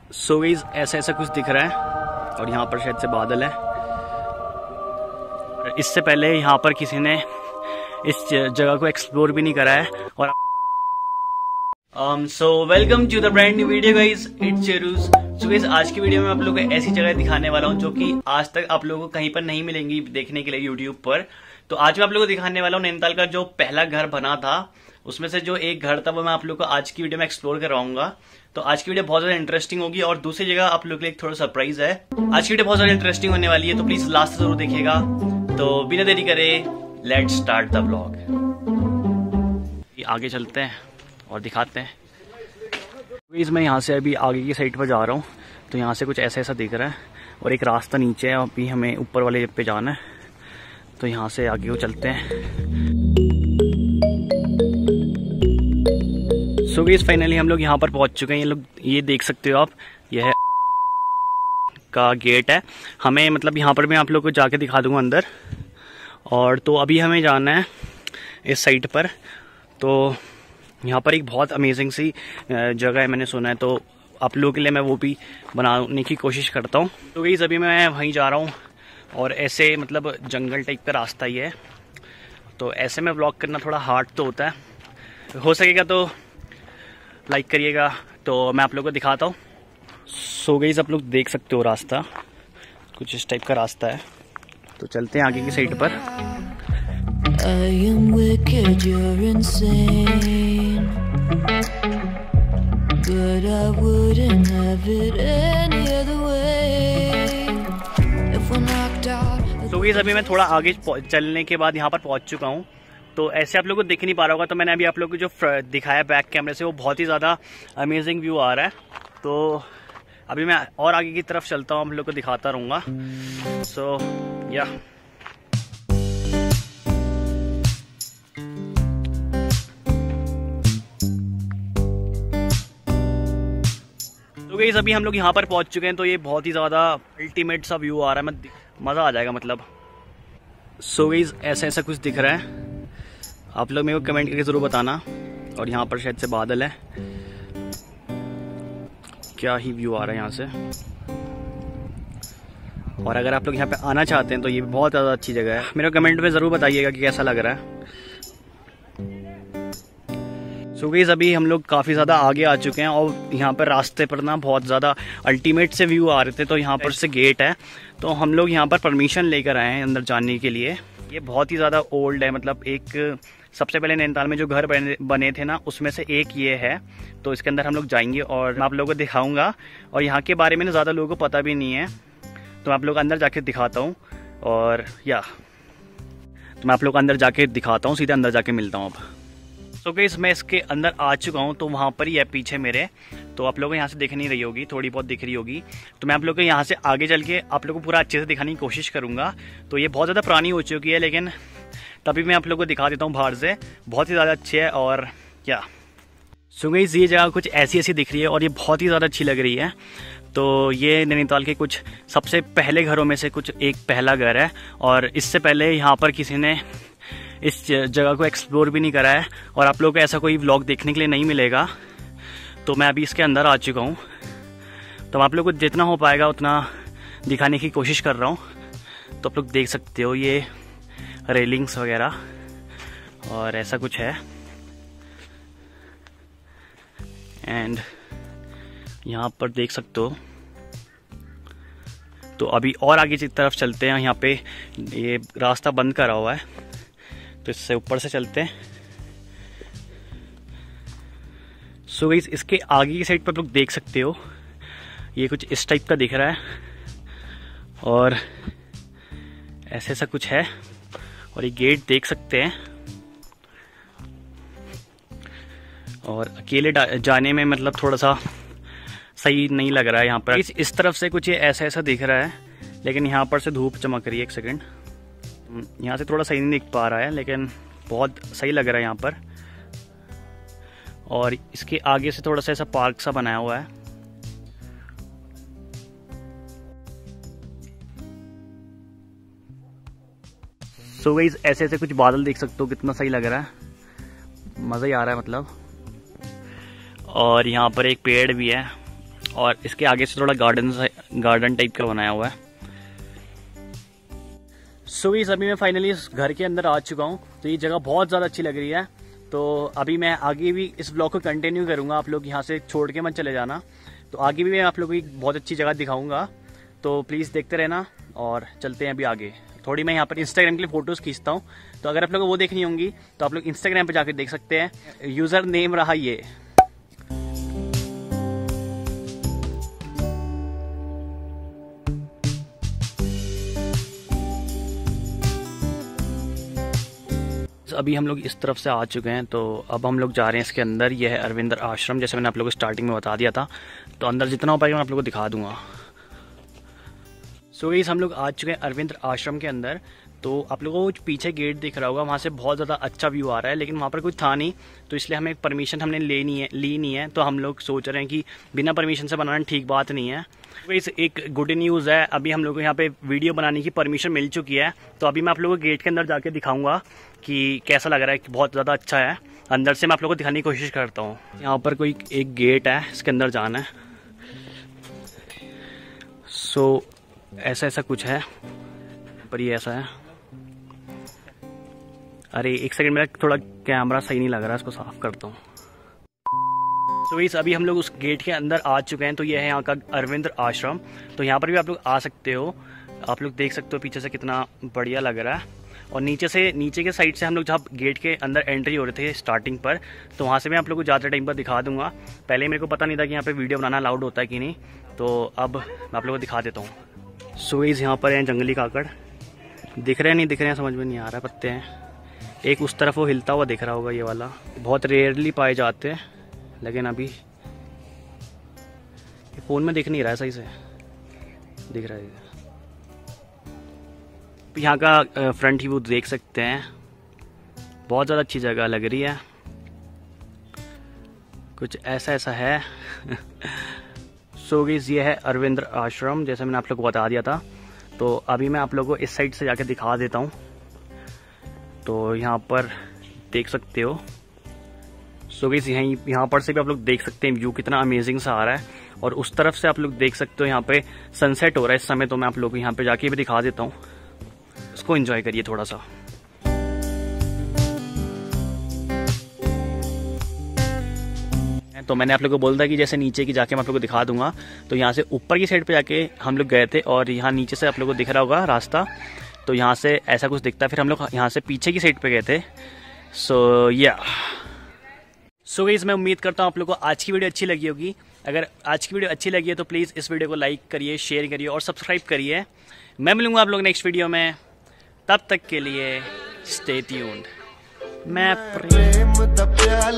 So guys ऐसा ऐसा कुछ दिख रहा है और यहाँ पर शायद से बादल है। इससे पहले यहाँ पर किसी ने इस जगह को एक्सप्लोर भी नहीं करा है। और so welcome to the brand new video guys, it's Cheruz. So guys आज की वीडियो में आप लोगों को ऐसी जगह दिखाने वाला हूँ जो कि आज तक आप लोगों को कहीं पर नहीं मिलेंगी देखने के लिए यूट्यूब पर। तो आज मैं आप लोगों को दिखाने वाला हूँ नैनीताल का जो पहला घर बना था, उसमें से जो एक घर था वो मैं आप लोगों को आज की वीडियो में एक्सप्लोर करवाऊंगा। तो आज की वीडियो बहुत ज्यादा इंटरेस्टिंग होगी और दूसरी जगह आप लोगों के लिए एक थोड़ा सरप्राइज है। आज की वीडियो बहुत ज्यादा इंटरेस्टिंग होने वाली है, तो प्लीज लास्ट जरूर देखिएगा। तो बिना देरी करे लेट्स स्टार्ट द व्लॉग। आगे चलते हैं और दिखाते हैं। मैं यहाँ से अभी आगे की साइड पर जा रहा हूँ, तो यहाँ से कुछ ऐसा ऐसा दिख रहा है और एक रास्ता नीचे है। अभी हमें ऊपर वाले पे जाना है, तो यहाँ से आगे को चलते हैं। सो गाइस फाइनली हम लोग यहाँ पर पहुँच चुके हैं। ये देख सकते हो आप, यह का गेट है। हमें मतलब यहाँ पर मैं आप लोग को जाके दिखा दूंगा अंदर। और तो अभी हमें जाना है इस साइड पर। तो यहाँ पर एक बहुत अमेजिंग सी जगह है, मैंने सुना है, तो आप लोगों के लिए मैं वो भी बनाने की कोशिश करता हूँ। तो गाइस अभी मैं वहीं जा रहा हूँ और ऐसे मतलब जंगल टाइप का रास्ता ही है, तो ऐसे में व्लॉग करना थोड़ा हार्ड तो होता है। हो सकेगा तो लाइक करिएगा। तो मैं आप लोगों को दिखाता हूँ। सो गाइस आप लोग देख सकते हो रास्ता कुछ इस टाइप का रास्ता है। तो चलते हैं आगे की साइड पर। I am wicked, you're insane, but I wouldn't have it any other way. If we're knocked out. So guys अभी मैं थोड़ा आगे चलने के बाद यहाँ पर पहुँच चुका हूँ। तो ऐसे आप लोगों को दिख नहीं पा रहा होगा, तो मैंने अभी आप लोगों को जो दिखाया बैक कैमरे से वो बहुत ही ज़्यादा अमेजिंग व्यू आ रहा है। तो अभी मैं और आगे की तरफ चलता हूँ, हम लोग को दिखाता रहूँगा। सो या गाइस अभी हम लोग यहाँ पर पहुँच चुके हैं। तो ये बहुत ही ज़्यादा अल्टीमेट सा व्यू आ रहा है, मज़ा आ जाएगा मतलब। सो गाइस ऐसा ऐसा कुछ दिख रहा है, आप लोग मेरे को कमेंट करके ज़रूर बताना। और यहाँ पर शायद से बादल है, क्या ही व्यू आ रहा है यहाँ से। और अगर आप लोग यहाँ पे आना चाहते हैं तो ये बहुत ज़्यादा अच्छी जगह है। मेरे को कमेंट में ज़रूर बताइएगा कि कैसा लग रहा है। सो गाइस अभी हम लोग काफ़ी ज़्यादा आगे आ चुके हैं और यहाँ पर रास्ते पर ना बहुत ज़्यादा अल्टीमेट से व्यू आ रहे थे। तो यहाँ पर से गेट है, तो हम लोग यहाँ पर परमिशन लेकर आए हैं अंदर जाने के लिए। ये बहुत ही ज़्यादा ओल्ड है, मतलब एक सबसे पहले नैनीताल में जो घर बने थे ना, उसमें से एक ये है। तो इसके अंदर हम लोग जाएंगे और मैं आप लोगों को दिखाऊंगा। और यहाँ के बारे में ना ज़्यादा लोगों को पता भी नहीं है, तो मैं आप लोग अंदर जाके दिखाता हूँ। और या तो मैं आप लोग अंदर जाके दिखाता हूँ, सीधे अंदर जाके मिलता हूँ अब। तो गाइस मैं इसके अंदर आ चुका हूँ, तो वहाँ पर ही है पीछे मेरे। तो आप लोगों को यहाँ से दिख नहीं रही होगी, थोड़ी बहुत दिख रही होगी। तो मैं आप लोगों को यहाँ से आगे चल के आप लोगों को पूरा अच्छे से दिखाने की कोशिश करूँगा। तो ये बहुत ज़्यादा पुरानी हो चुकी है, लेकिन तभी मैं आप लोगों को दिखा देता हूँ बाहर से। बहुत ही ज़्यादा अच्छी है। और क्या सो गाइस ये जगह कुछ ऐसी ऐसी दिख रही है और ये बहुत ही ज़्यादा अच्छी लग रही है। तो ये नैनीताल के कुछ सबसे पहले घरों में से कुछ एक पहला घर है। और इससे पहले यहाँ पर किसी ने इस जगह को एक्सप्लोर भी नहीं करा है और आप लोगों को ऐसा कोई व्लॉग देखने के लिए नहीं मिलेगा। तो मैं अभी इसके अंदर आ चुका हूँ, तो आप लोगों को जितना हो पाएगा उतना दिखाने की कोशिश कर रहा हूँ। तो आप लोग देख सकते हो ये रेलिंग्स वगैरह और ऐसा कुछ है। एंड यहाँ पर देख सकते हो। तो अभी और आगे की तरफ चलते हैं। यहाँ पे ये रास्ता बंद करा हुआ है, तो इससे ऊपर से चलते हैं। सो गाइस इसके आगे की साइड पर लोग देख सकते हो, ये कुछ इस टाइप का दिख रहा है और ऐसे ऐसा कुछ है। और ये गेट देख सकते हैं। और अकेले जाने में मतलब थोड़ा सा सही नहीं लग रहा है यहाँ पर। इस तरफ से कुछ ये ऐसा ऐसा दिख रहा है, लेकिन यहाँ पर से धूप चमक रही है। एक सेकेंड, यहाँ से थोड़ा सही नहीं दिख पा रहा है, लेकिन बहुत सही लग रहा है यहाँ पर। और इसके आगे से थोड़ा सा ऐसा पार्क सा बनाया हुआ है। सो गाइस ऐसे ऐसे कुछ बादल देख सकते हो, कितना सही लग रहा है, मज़ा ही आ रहा है मतलब। और यहाँ पर एक पेड़ भी है और इसके आगे से थोड़ा गार्डन टाइप का बनाया हुआ है। सो गाइस अभी मैं फाइनली इस घर के अंदर आ चुका हूँ। तो ये जगह बहुत ज़्यादा अच्छी लग रही है। तो अभी मैं आगे भी इस ब्लॉग को कंटिन्यू करूँगा, आप लोग यहाँ से छोड़ के मत चले जाना। तो आगे भी मैं आप लोगों को एक बहुत अच्छी जगह दिखाऊंगा, तो प्लीज़ देखते रहना। और चलते हैं अभी आगे। थोड़ी मैं यहाँ पर इंस्टाग्राम के लिए फ़ोटोज़ खींचता हूँ, तो अगर आप लोगों को वो देखनी होंगी तो आप लोग इंस्टाग्राम पर जाकर देख सकते हैं। यूज़र नेम रहा ये। अभी हम लोग इस तरफ से आ चुके हैं, तो अब हम लोग जा रहे हैं इसके अंदर। यह है अरविंद आश्रम, जैसे मैंने आप लोगों को स्टार्टिंग में बता दिया था। तो अंदर जितना हो पाएगा मैं आप लोगों को दिखा दूंगा। सो गाइस हम लोग आ चुके हैं अरविंद आश्रम के अंदर। तो आप लोगों को पीछे गेट दिख रहा होगा, वहाँ से बहुत ज़्यादा अच्छा व्यू आ रहा है, लेकिन वहाँ पर कुछ था नहीं, तो इसलिए हमें परमिशन हमने ली नहीं है। तो हम लोग सोच रहे हैं कि बिना परमिशन से बनाना ठीक बात नहीं है। गाइस एक गुड न्यूज़ है, अभी हम लोग को यहाँ पे वीडियो बनाने की परमिशन मिल चुकी है। तो अभी मैं आप लोगों को गेट के अंदर जाके दिखाऊंगा कि कैसा लग रहा है, कि बहुत ज़्यादा अच्छा है। अंदर से मैं आप लोगों को दिखाने की कोशिश करता हूँ। यहाँ पर कोई एक गेट है, इसके अंदर जाना है। सो ऐसा कुछ है, पर ये ऐसा है। अरे एक सेकंड, मेरा थोड़ा कैमरा सही नहीं लग रहा है, इसको साफ करता हूँ। तो गाइस अभी हम लोग उस गेट के अंदर आ चुके हैं। तो ये है यहाँ का अरविंद आश्रम। तो यहाँ पर भी आप लोग आ सकते हो। आप लोग देख सकते हो पीछे से कितना बढ़िया लग रहा है। और नीचे के साइड से हम लोग जहाँ गेट के अंदर एंट्री हो रहे थे स्टार्टिंग पर, तो वहाँ से मैं आप लोग को ज़्यादा टाइम पर दिखा दूंगा। पहले मेरे को पता नहीं था कि यहाँ पे वीडियो बनाना अलाउड होता है कि नहीं, तो अब मैं आप लोगों को दिखा देता हूँ। सो गाइस यहाँ पर हैं जंगली काकड़, दिख रहे हैं नहीं दिख रहे हैं समझ में नहीं आ रहा, पत्ते हैं। एक उस तरफ वो हिलता हुआ दिख रहा होगा, ये वाला बहुत रेयरली पाए जाते हैं, लेकिन अभी फ़ोन में दिख नहीं रहा है सही से, दिख रहा है। यहाँ का फ्रंट व्यू देख सकते हैं, बहुत ज़्यादा अच्छी जगह लग रही है। कुछ ऐसा है। सो गाइस ये है अरविंद आश्रम, जैसे मैंने आप लोगों को बता दिया था। तो अभी मैं आप लोगों को इस साइड से जाके दिखा देता हूँ। तो यहाँ पर देख सकते हो। सो गाइस यहाँ पर से भी आप लोग देख सकते हैं व्यू कितना अमेजिंग सा आ रहा है। और उस तरफ से आप लोग देख सकते हो यहाँ पे सनसेट हो रहा है इस समय। तो मैं आप लोग को यहाँ पे जाके भी दिखा देता हूँ, इसको एंजॉय करिए थोड़ा सा। तो मैंने आप लोगों को बोला था कि जैसे नीचे की जाके मैं आप लोगों को दिखा दूंगा। तो यहाँ से ऊपर की साइड पे जाके हम लोग गए थे, और यहाँ नीचे से आप लोगों को दिख रहा होगा रास्ता। तो यहाँ से ऐसा कुछ दिखता है। फिर हम लोग यहाँ से पीछे की साइड पे गए थे। सो गाइस मैं उम्मीद करता हूँ आप लोगों को आज की वीडियो अच्छी लगी होगी। अगर आज की वीडियो अच्छी लगी है तो प्लीज़ इस वीडियो को लाइक करिए, शेयर करिए और सब्सक्राइब करिए। मैं मिलूंगा आप लोग नेक्स्ट वीडियो में, तब तक के लिए स्टे ट्यून्ड। मैं प्रेम